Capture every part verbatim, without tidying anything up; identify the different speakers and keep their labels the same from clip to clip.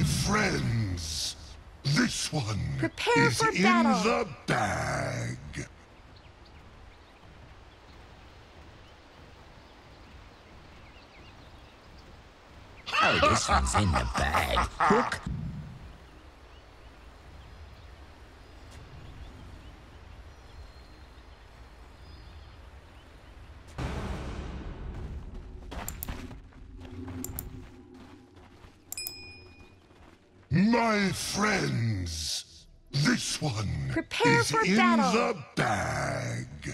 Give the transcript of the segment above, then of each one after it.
Speaker 1: friends, this one
Speaker 2: Prepare
Speaker 1: is
Speaker 2: for
Speaker 1: in
Speaker 2: battle.
Speaker 1: the bag.
Speaker 3: Oh, this one's in the bag. Hook.
Speaker 1: My friends, this one
Speaker 2: Prepare
Speaker 1: is
Speaker 2: for
Speaker 1: in
Speaker 2: battle.
Speaker 1: the bag.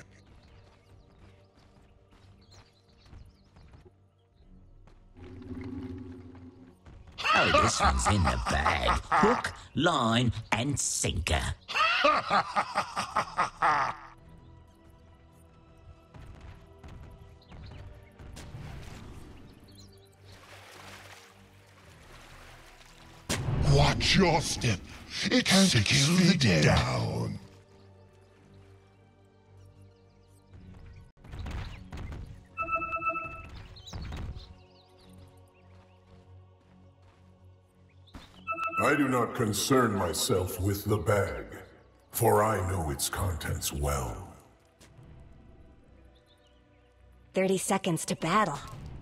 Speaker 3: Oh, this one's in the bag. Hook, line, and sinker.
Speaker 1: Watch your step. It can't kill the dead. Down.
Speaker 4: I do not concern myself with the bag, for I know its contents well.
Speaker 2: Thirty seconds to battle.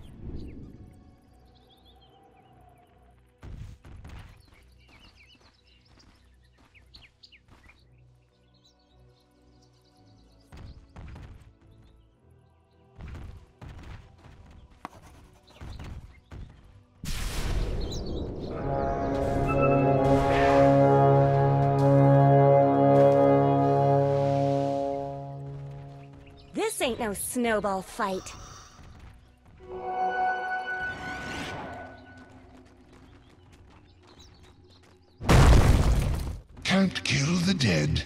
Speaker 2: This ain't no snowball fight.
Speaker 1: Can't kill the dead.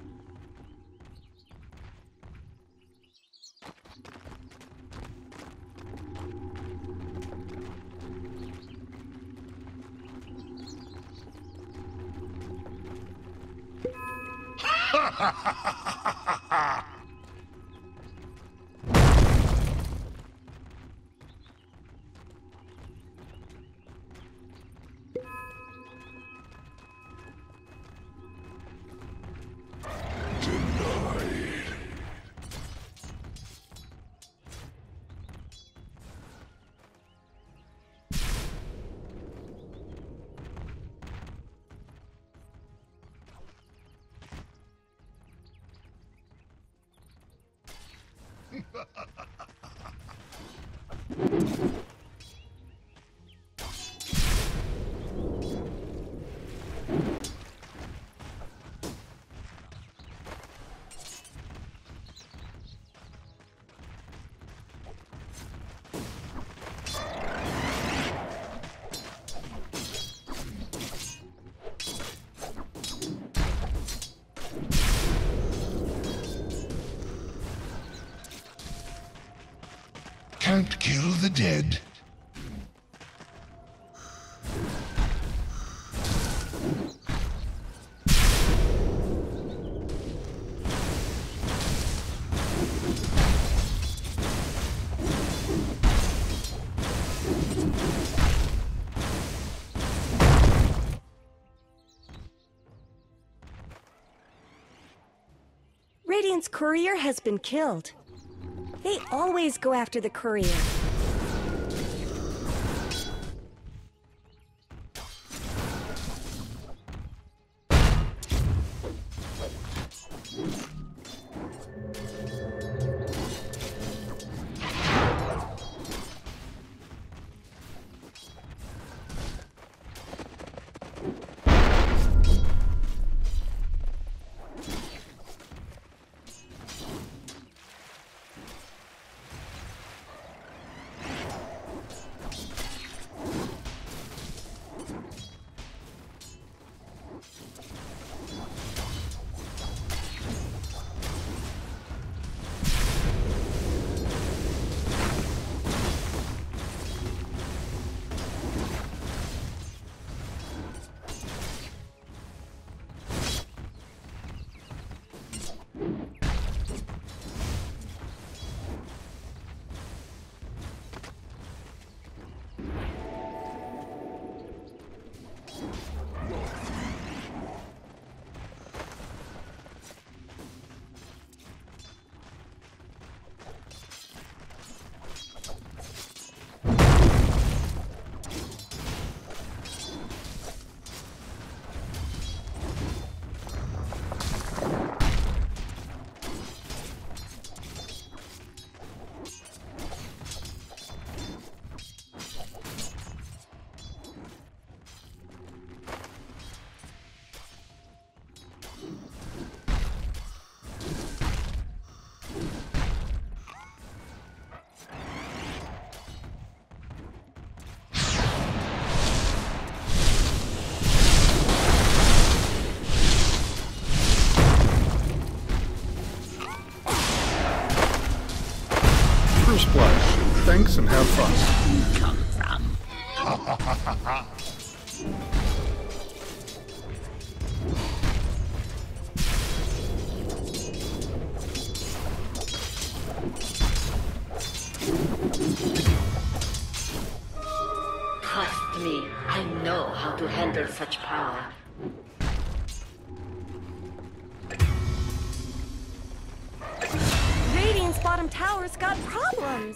Speaker 1: Denied. Can't kill the dead.
Speaker 2: Radiant's courier has been killed. They always go after the courier.
Speaker 5: have fun.
Speaker 3: You come from?
Speaker 6: Trust me, I know how to handle such power.
Speaker 2: Radiant's bottom tower's got problems.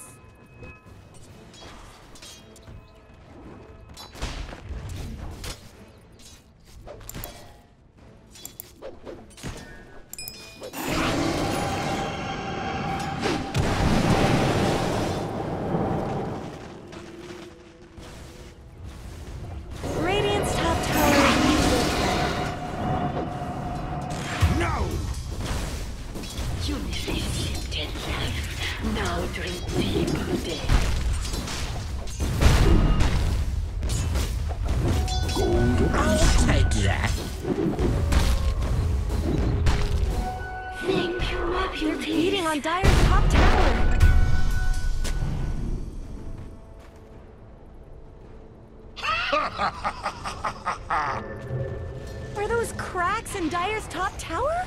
Speaker 2: Radiant's top tower is usually
Speaker 1: No!
Speaker 6: You resisted life. Now drink deep of death.
Speaker 3: I'll take that.
Speaker 6: Thank you, my
Speaker 2: They're
Speaker 6: beauty.
Speaker 2: beating on Dire's top tower. Are those cracks in Dire's top tower?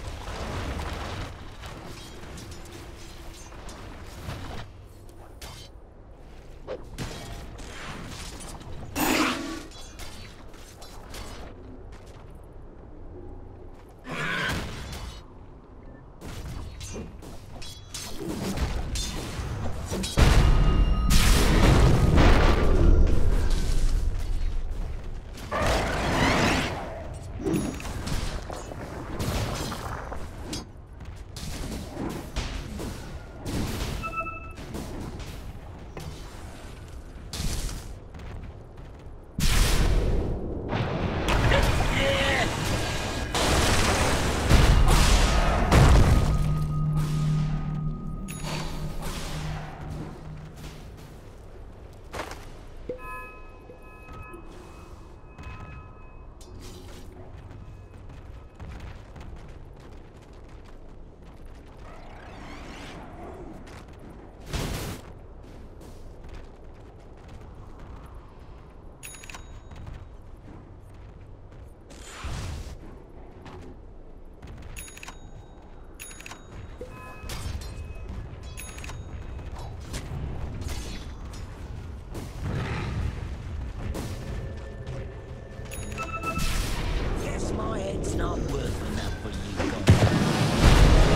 Speaker 3: Guess my head's not worth enough for you guys.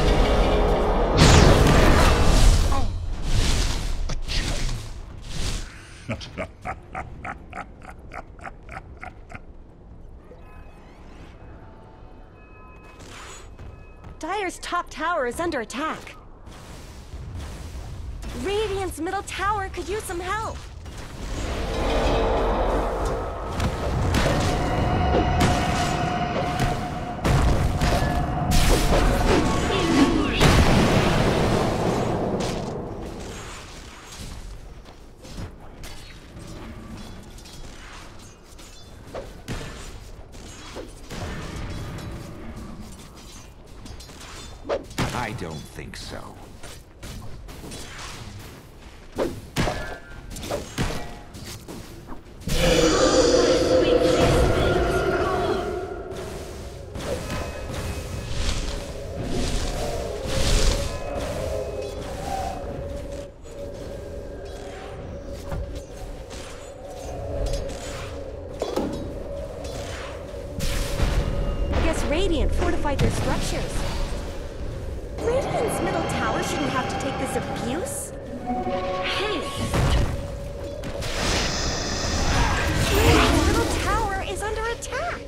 Speaker 2: Dire's top tower is under attack. Radiant's middle tower could use some help.
Speaker 5: I don't think so.
Speaker 2: I guess Radiant fortified their structures. Radiant's middle tower shouldn't have to take this abuse. Radiant's middle tower is under attack.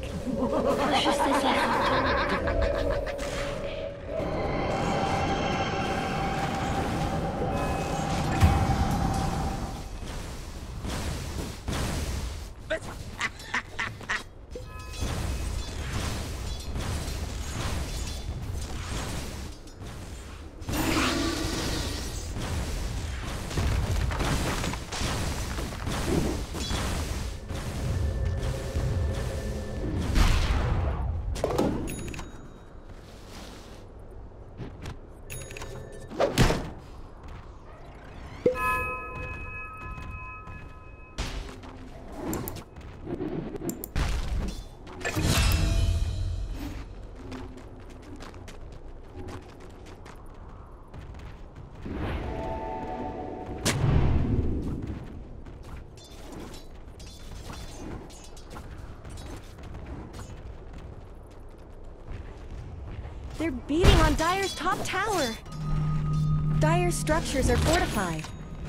Speaker 2: They're beating on Dire's top tower. Dire's structures are fortified.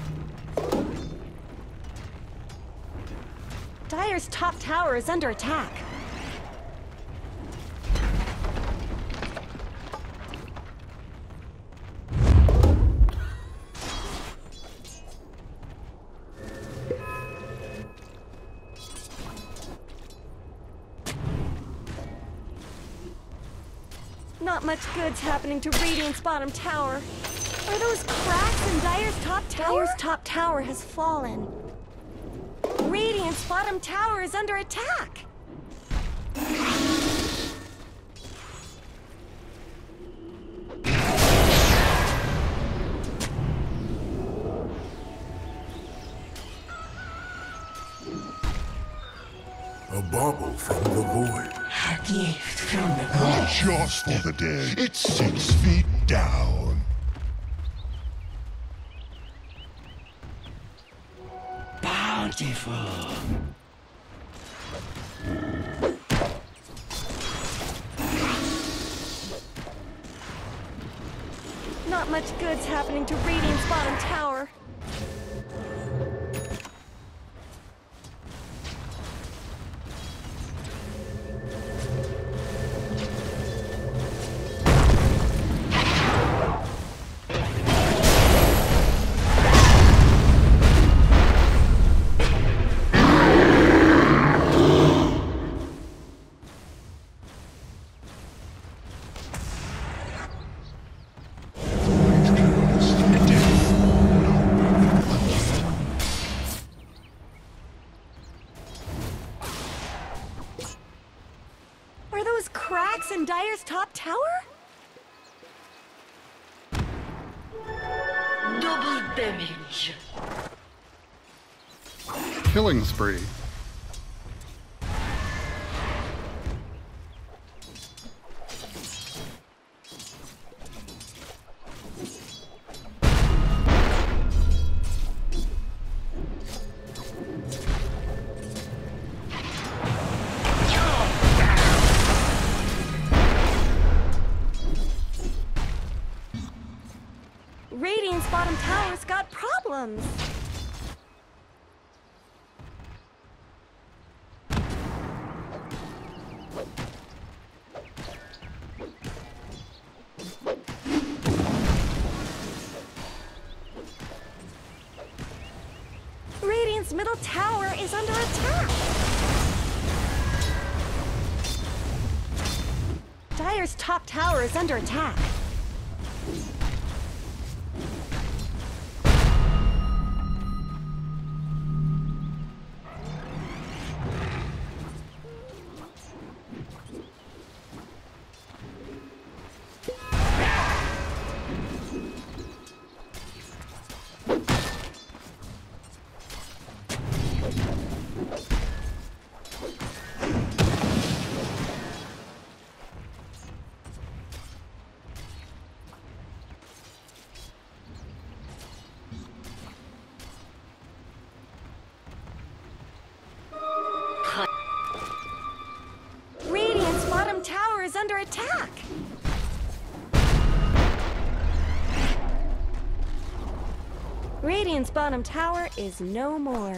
Speaker 2: Dire's top tower is under attack. Not much good's happening to Radiant's bottom tower. Are those cracks in Dire's top tower? Dire's top tower has fallen. Radiant's bottom tower is under attack.
Speaker 4: A bauble from the void.
Speaker 1: A gift from the gods. Just for the dead. It's six feet down.
Speaker 3: Bountiful.
Speaker 2: Not much good's happening to Radiant's bottom tower. Cracks in Dire's top tower?
Speaker 6: Double damage.
Speaker 7: Killing spree.
Speaker 2: Radiant's bottom tower's got problems. Radiant's middle tower is under attack. Dire's top tower is under attack. Radiant's bottom tower is under attack. Radiant's bottom tower is no more.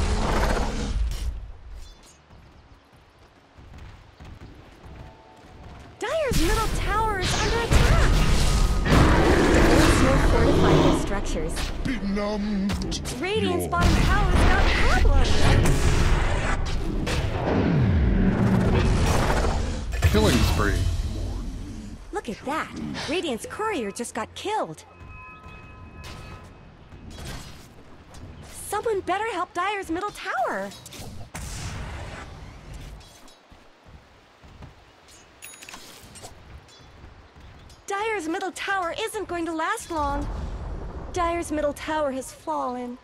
Speaker 2: Dire's middle tower is under attack. There's no fortifying their structures.
Speaker 1: Benumbed.
Speaker 2: Radiant's bottom tower's got problems.
Speaker 7: Killing spree.
Speaker 2: Look at that. Radiant's courier just got killed. Someone better help Dire's middle tower. Dire's middle tower isn't going to last long. Dire's middle tower has fallen.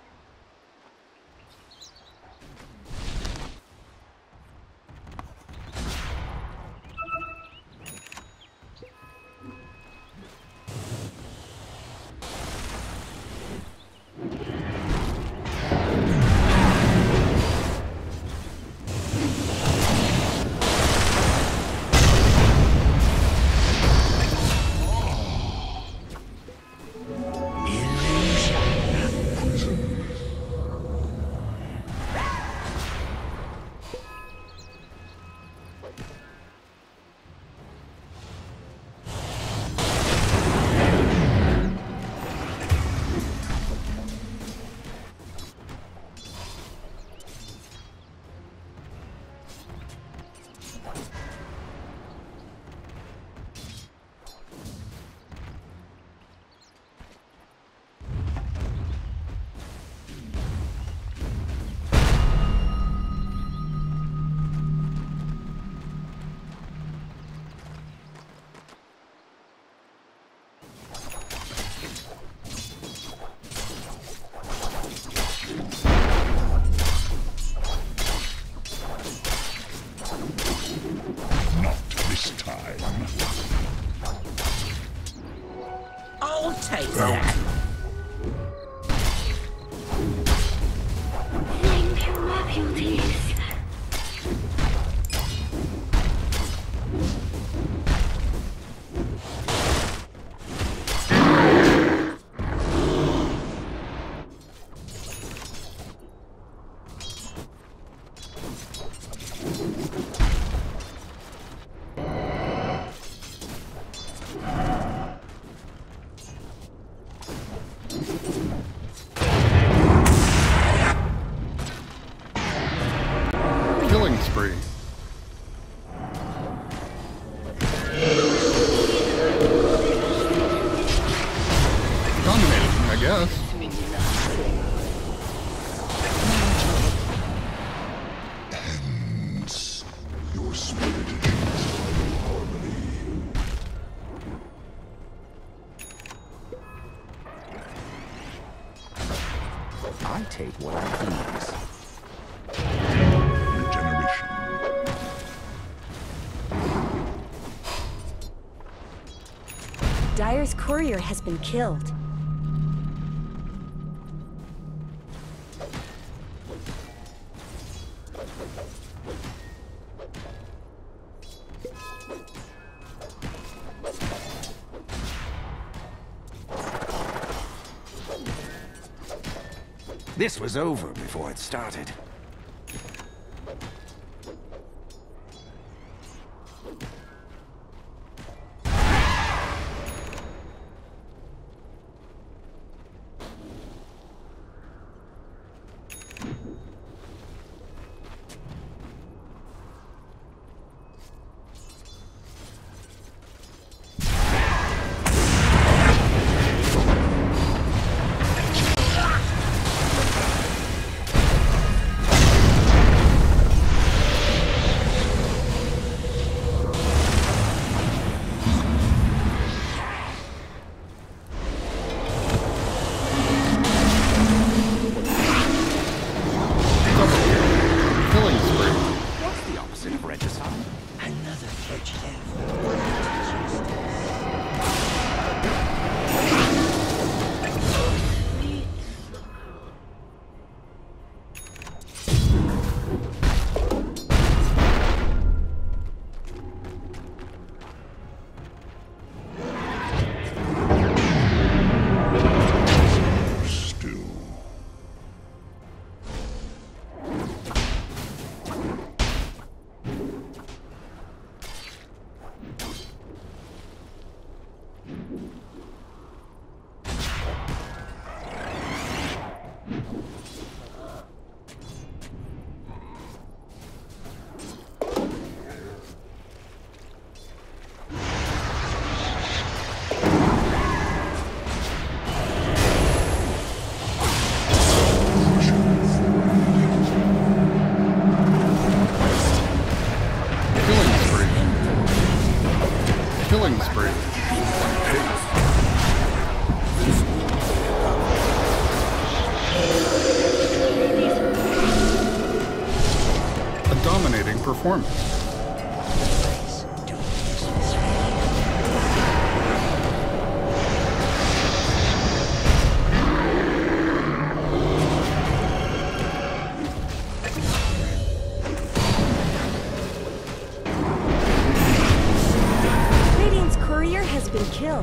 Speaker 3: Take that.
Speaker 6: Thank you, my beauties.
Speaker 7: Killing spree. Dominating, I guess.
Speaker 1: Hence, your spirit achieves harmony.
Speaker 5: I take what I please.
Speaker 1: Regeneration.
Speaker 2: Dire's courier has been killed.
Speaker 5: This was over before it started.
Speaker 7: Killing spree.
Speaker 5: What's the opposite of regicide?
Speaker 3: Another fugitive.
Speaker 1: Still.
Speaker 7: Killing spree. Killing spree. A dominating performance.
Speaker 2: Radiant's courier has been killed.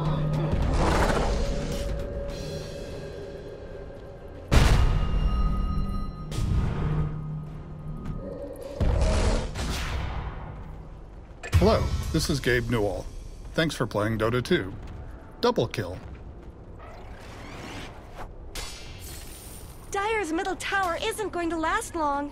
Speaker 7: Hello, this is Gabe Newell. Thanks for playing Dota two. Double kill.
Speaker 2: Dire's middle tower isn't going to last long.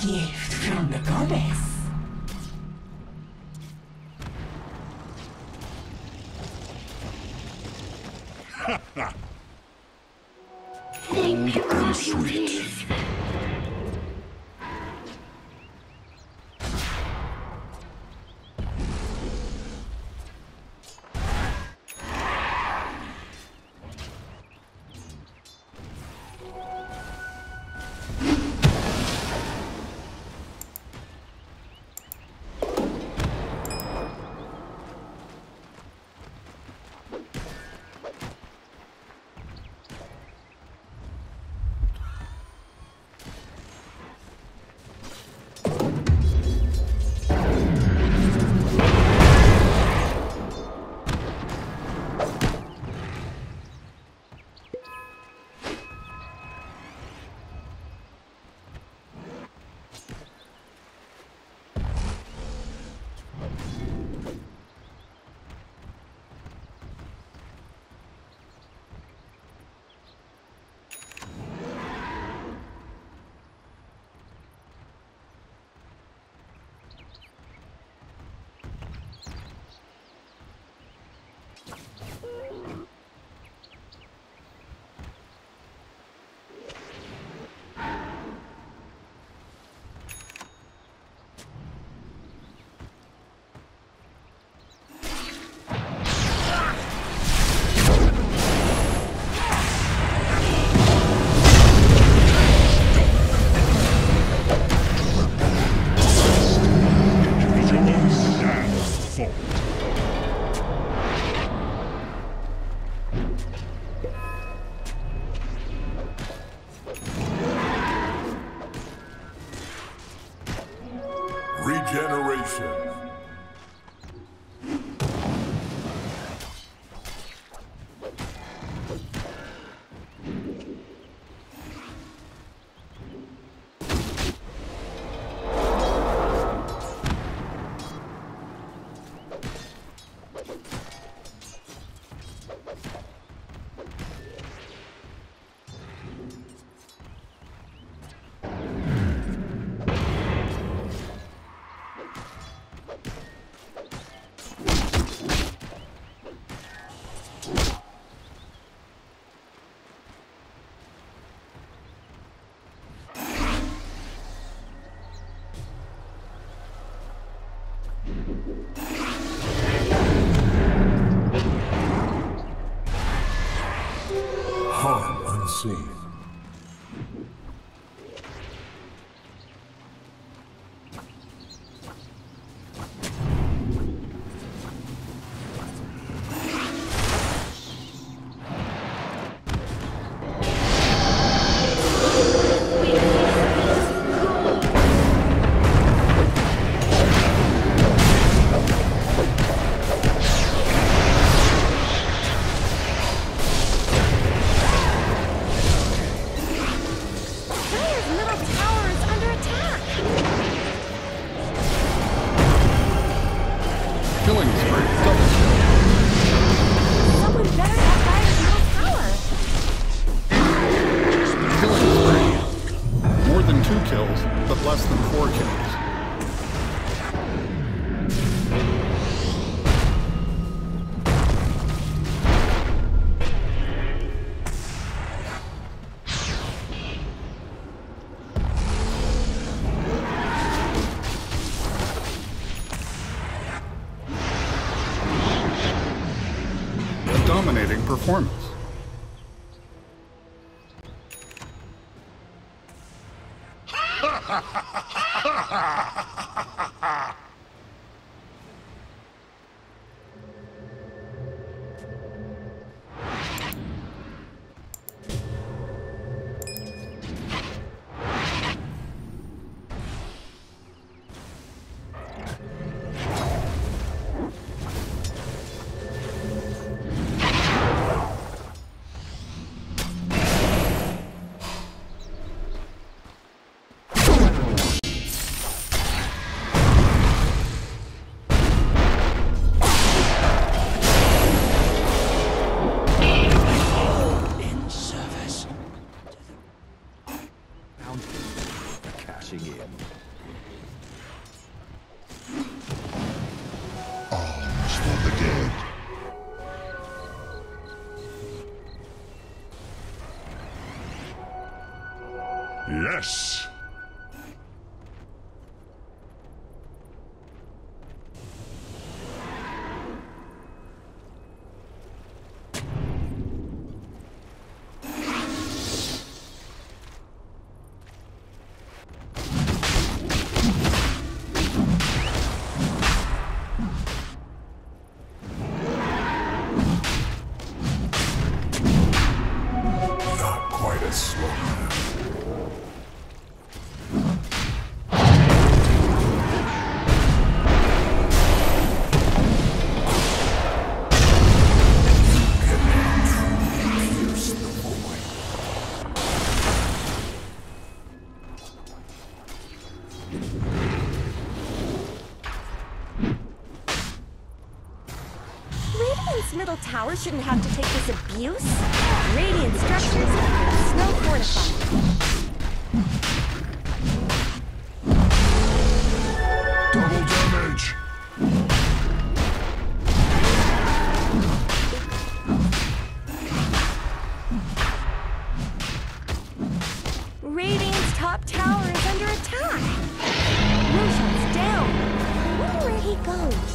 Speaker 3: gift from the goddess.
Speaker 6: Thank you, God, please.
Speaker 4: Regeneration. Harm unseen.
Speaker 7: Less than four kills. A dominating performance.
Speaker 1: Yes!
Speaker 4: Not quite as slow now. Pierce the void.
Speaker 2: Radiant's middle tower shouldn't have to take this abuse. Radiant structures, snow fortified.
Speaker 1: Double damage!
Speaker 2: Radiant's top tower is under attack. Roshan's down. I wonder where he goes.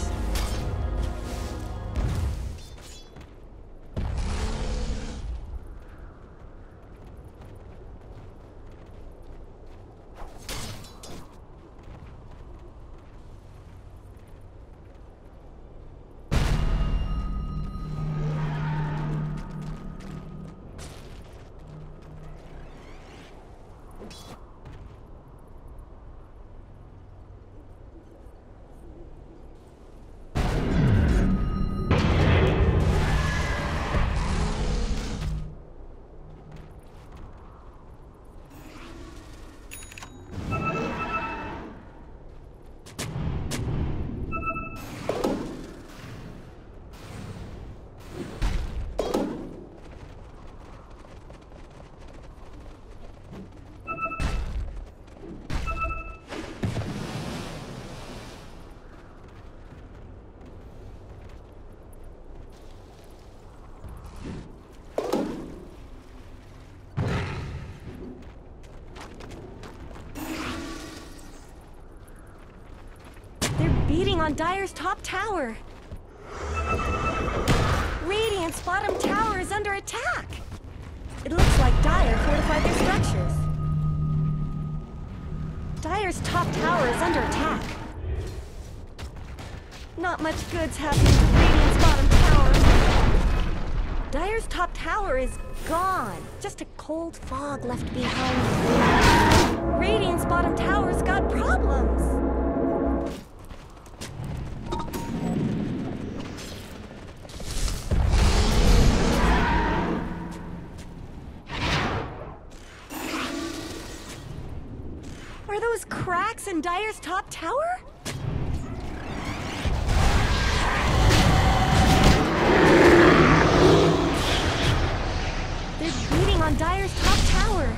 Speaker 2: Beating on Dire's top tower. Radiant's bottom tower is under attack. It looks like Dire fortified their structures. Dire's top tower is under attack. Not much good's happening to Radiant's bottom tower. Dire's top tower is gone. Just a cold fog left behind. Radiant's bottom tower's got problems. Are those cracks in Dire's top tower? They're beating on Dire's top tower.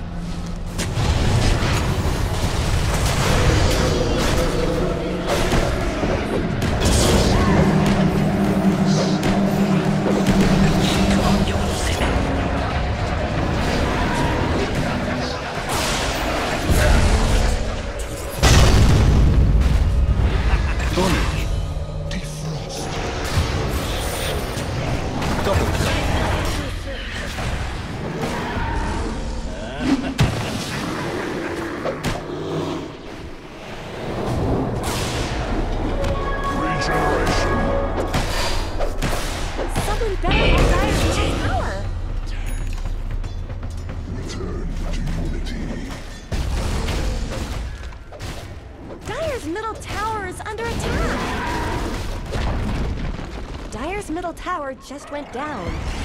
Speaker 2: Dire's middle tower just went down.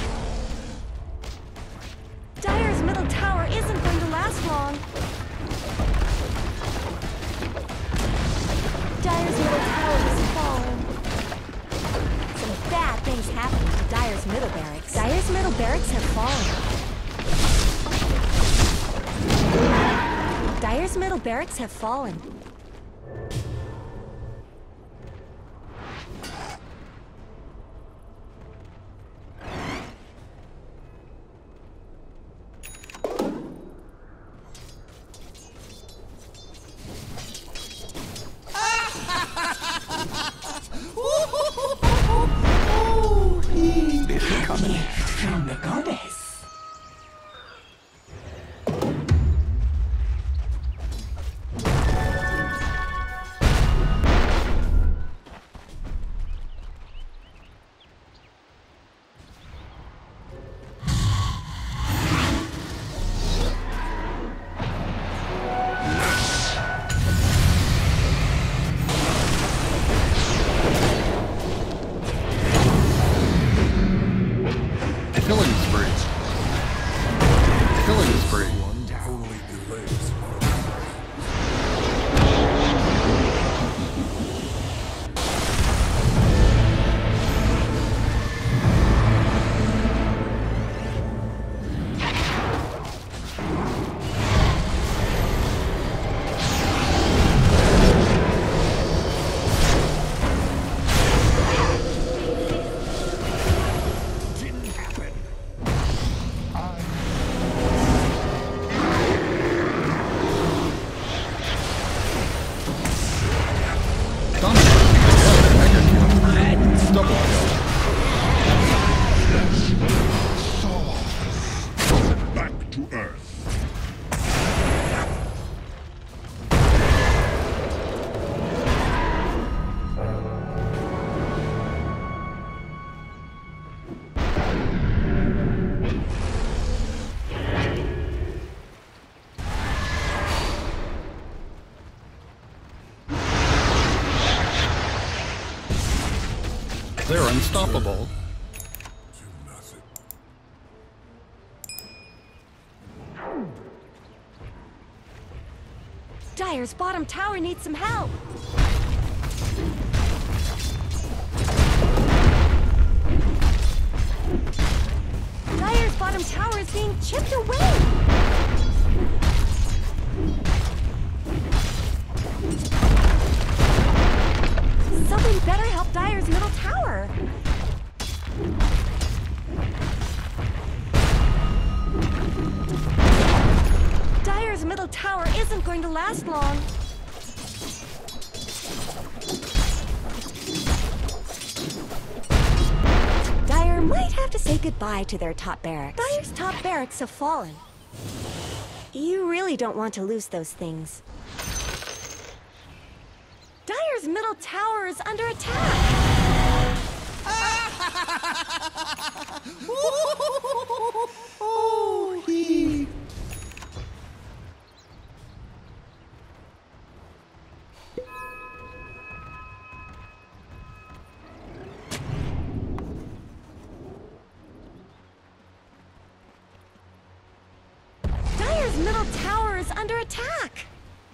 Speaker 2: Dire's middle tower isn't going to last long. Dire's middle tower has fallen. Some bad things happened to Dire's middle barracks. Dire's middle barracks have fallen. Dire's middle barracks have fallen.
Speaker 7: They're unstoppable.
Speaker 2: Dire's bottom tower needs some help. Dire's bottom tower is being chipped away. Someone better help Dire's middle tower. Dire's middle tower isn't going to last long. Dire might have to say goodbye to their top barracks. Dire's top barracks have fallen. You really don't want to lose those things. Dire's middle tower is under attack.
Speaker 8: Oh, he.
Speaker 2: Dire's middle tower is under attack.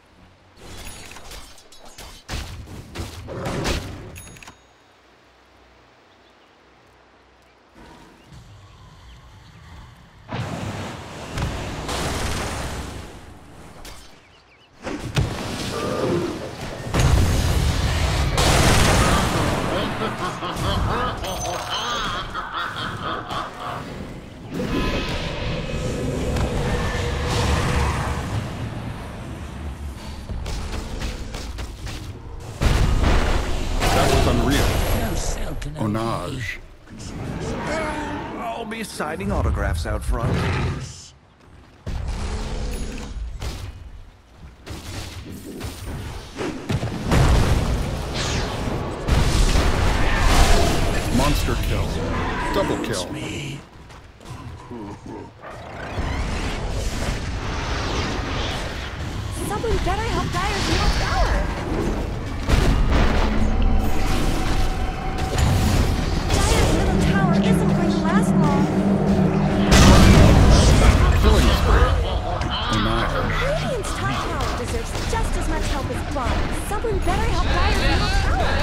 Speaker 7: Onage.
Speaker 5: I'll be signing autographs out front.
Speaker 7: Monster kill. Double kill.
Speaker 2: Someone better help Dire's middle tower. Dire's middle tower isn't going to last long.
Speaker 7: Killing spree. Onage.
Speaker 2: Radiant's top tower deserves just as much help as bottom. Someone better help Dire's middle tower.